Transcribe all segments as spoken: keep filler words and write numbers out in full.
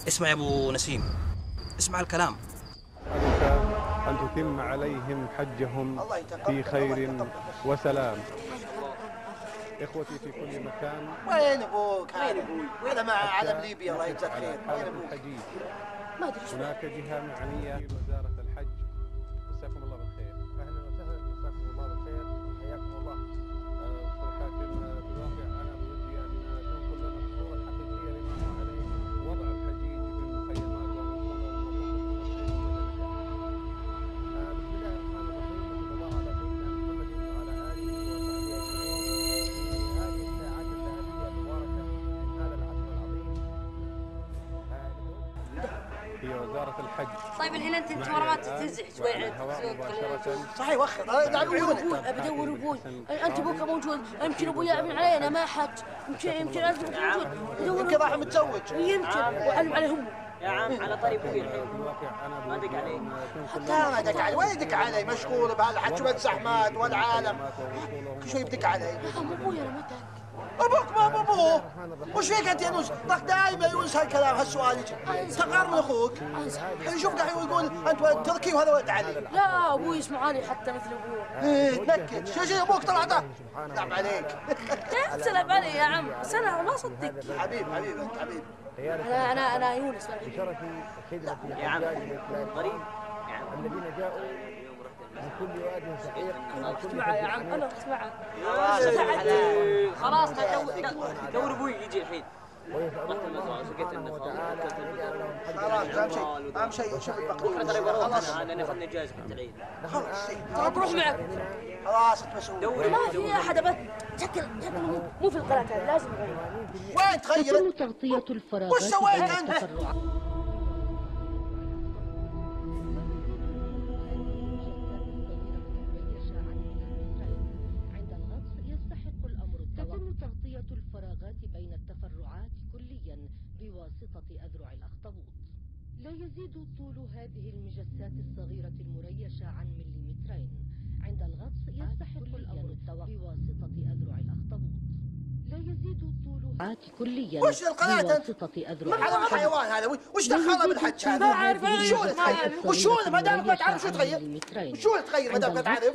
اسمع يا ابو نسيم، اسمع الكلام. أن تتم عليهم حجهم في خير وسلام. إخوتي في كل مكان، وين أبوك؟ وين أبوي؟ وين مع علم ليبيا الله يجزاك خير؟ وين أبوك؟ ما أدري. هناك جهة معنية في وزارة الحج. مساكم الله بالخير. أهلا وسهلا، مساكم الله بالخير، حياكم الله. أستاذ حاتم، بالواقع أنا بودي أن تنقل لنا الصورة الحقيقية لما هو عليه وضع الحجيج في المخيمات في وزارة الحج. طيب الحين انت انت ورا ما تنزح شوي عاد. صحيح وخر. انا ابوي بدور ابوي. انت ابوك موجود، يمكن ابوي يعمل علي انا ما حج، يمكن يمكن انت موجود. يمكن راح متزوج. يمكن وعلم عليهم. يا عم على طريق ابوي الحين ما دق عليك. حتى ما دق علي، وين يدق علي؟ مشغول بهالحج شو الزحمات والعالم، كل شوي يدق علي. يا عم ابوي انا ما دق. ابوك ما بابوه. وش فيك انت يا يونس؟ طق دائما يونس هالكلام هالسؤال يجي. تقار من اخوك. الحين شوف دحين يقول انت ولد تركي وهذا ولد علي. لا ابوي اسمه علي حتى مثل ابوه. ايه تنكد. شو شو ابوك طلعته؟ نعم عليك. لا تسلم علي يا عم، بس انا ما صدق. حبيب حبيب انت حبيب. انا انا انا يونس. يا عم غريب الذين جاءوا من كل واد سعيق. انا رحت معه يا عم، انا رحت معه. خلاص دور ابوي يجي الحين. خلاص اهم شيء اهم شيء شوف البقرة. خلاص انا اخذنا اجازه في العيد. خلاص تروح معك. خلاص انت مسؤول. ما في احد ابد. شكل شكل مو مو في القناه هذه لازم نغير. وين تغير؟ تغطية الفراغات. وش سويت انت؟ تتم تغطية الفراغات بين التفرعات كليا بواسطة أذرع الأخطبوط. لا يزيد طول هذه المجسات الصغيرة المريشة عن مليمترين. عند الغطس يستحق الأمر التوقف بواسطة أذرع الأخطبوط. لا يزيد طولها كليا وش القناة بواسطة أذرع ما هذا الحيوان هذا وش دخلها بالحج هذا؟ ما أعرف شو اللي تغير؟ وشو ما دامك ما تعرف شو تغير؟ وشو اللي تغير ما دامك ما تعرف؟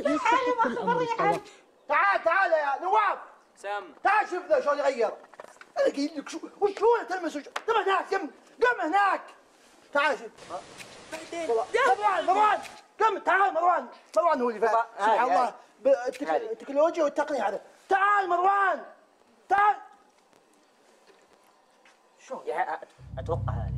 تعال تعال يا نواف سام تعال شوف ذا شلون يغير. انا قايل لك شو وشلون تلمس قم هناك قم قم هناك تعال شوف. مروان مروان قم تعال مروان مروان هو اللي فاهم سبحان الله بالتكنولوجيا والتقنية هذا. تعال مروان تعال. شو اتوقع هذه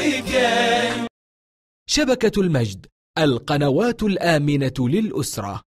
شبكة المجد، القنوات الآمنة للأسرة.